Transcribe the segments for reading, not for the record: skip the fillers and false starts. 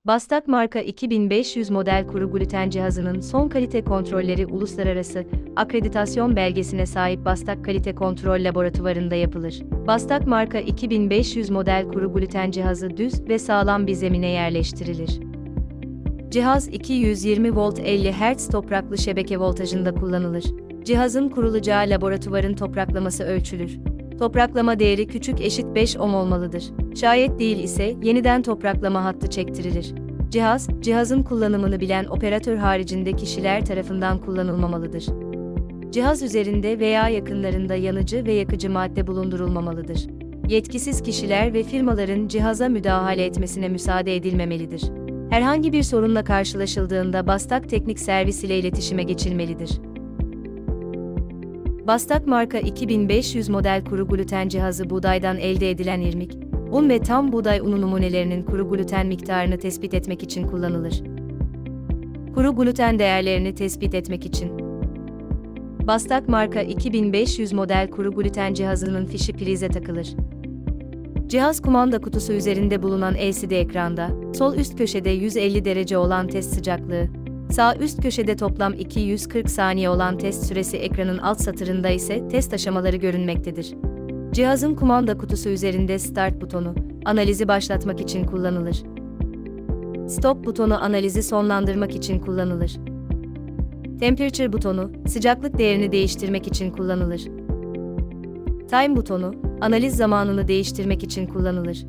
Bastak marka 2500 model kuru gluten cihazının son kalite kontrolleri uluslararası akreditasyon belgesine sahip Bastak Kalite Kontrol Laboratuvarı'nda yapılır. Bastak marka 2500 model kuru gluten cihazı düz ve sağlam bir zemine yerleştirilir. Cihaz 220 volt 50 Hz topraklı şebeke voltajında kullanılır. Cihazın kurulacağı laboratuvarın topraklaması ölçülür. Topraklama değeri küçük eşit 5 ohm olmalıdır. Şayet değil ise yeniden topraklama hattı çektirilir. Cihazın kullanımını bilen operatör haricinde kişiler tarafından kullanılmamalıdır. Cihaz üzerinde veya yakınlarında yanıcı ve yakıcı madde bulundurulmamalıdır. Yetkisiz kişiler ve firmaların cihaza müdahale etmesine müsaade edilmemelidir. Herhangi bir sorunla karşılaşıldığında Bastak Teknik Servis ile iletişime geçilmelidir. Bastak marka 2500 model kuru gluten cihazı buğdaydan elde edilen irmik, un ve tam buğday unu numunelerinin kuru gluten miktarını tespit etmek için kullanılır. Kuru gluten değerlerini tespit etmek için Bastak marka 2500 model kuru gluten cihazının fişi prize takılır. Cihaz kumanda kutusu üzerinde bulunan LCD ekranda, sol üst köşede 150 derece olan test sıcaklığı, sağ üst köşede toplam 240 saniye olan test süresi ekranın alt satırında ise test aşamaları görünmektedir. Cihazın kumanda kutusu üzerinde Start butonu, analizi başlatmak için kullanılır. Stop butonu analizi sonlandırmak için kullanılır. Temperature butonu, sıcaklık değerini değiştirmek için kullanılır. Time butonu, analiz zamanını değiştirmek için kullanılır.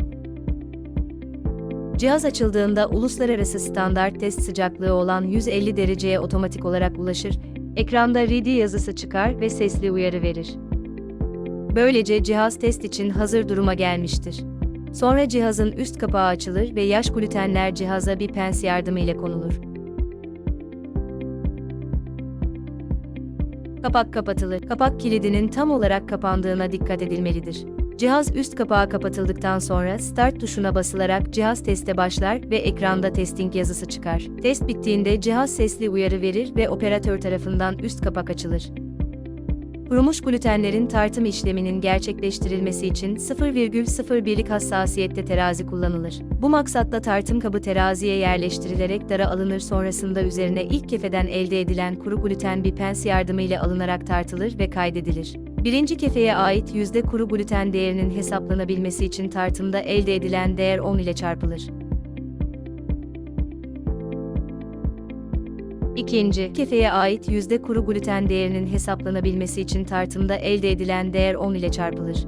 Cihaz açıldığında uluslararası standart test sıcaklığı olan 150 dereceye otomatik olarak ulaşır, ekranda Ready yazısı çıkar ve sesli uyarı verir. Böylece cihaz test için hazır duruma gelmiştir. Sonra cihazın üst kapağı açılır ve yaş glutenler cihaza bir pens yardımıyla konulur. Kapak kapatılır. Kapak kilidinin tam olarak kapandığına dikkat edilmelidir. Cihaz üst kapağı kapatıldıktan sonra Start tuşuna basılarak cihaz teste başlar ve ekranda Testing yazısı çıkar. Test bittiğinde cihaz sesli uyarı verir ve operatör tarafından üst kapak açılır. Kurumuş glutenlerin tartım işleminin gerçekleştirilmesi için 0,01'lik hassasiyette terazi kullanılır. Bu maksatla tartım kabı teraziye yerleştirilerek dara alınır, sonrasında üzerine ilk kefeden elde edilen kuru gluten bir pens yardımıyla alınarak tartılır ve kaydedilir. Birinci kefeye ait kuru gluten değerinin hesaplanabilmesi için tartımda elde edilen değer 10 ile çarpılır. İkinci kefeye ait kuru gluten değerinin hesaplanabilmesi için tartımda elde edilen değer 10 ile çarpılır.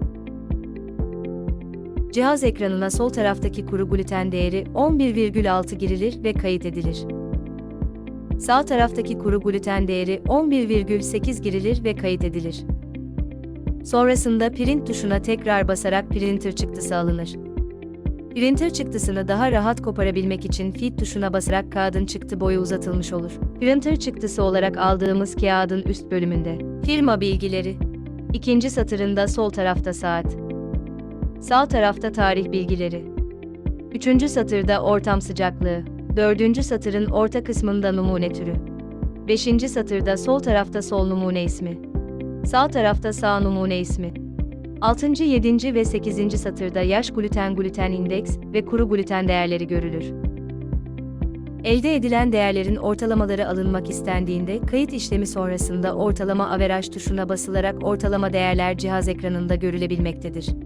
Cihaz ekranına sol taraftaki kuru gluten değeri 11,6 girilir ve kayıt edilir. Sağ taraftaki kuru gluten değeri 11,8 girilir ve kayıt edilir. Sonrasında Print tuşuna tekrar basarak printer çıktısı alınır. Printer çıktısını daha rahat koparabilmek için Feed tuşuna basarak kağıdın çıktı boyu uzatılmış olur. Printer çıktısı olarak aldığımız kağıdın üst bölümünde firma bilgileri, ikinci satırında sol tarafta saat, sağ tarafta tarih bilgileri, üçüncü satırda ortam sıcaklığı, dördüncü satırın orta kısmında numune türü, beşinci satırda sol tarafta sol numune ismi, sağ tarafta sağ numune ismi, 6. 7. ve 8. satırda yaş gluten indeks ve kuru gluten değerleri görülür. Elde edilen değerlerin ortalamaları alınmak istendiğinde kayıt işlemi sonrasında ortalama averaj tuşuna basılarak ortalama değerler cihaz ekranında görülebilmektedir.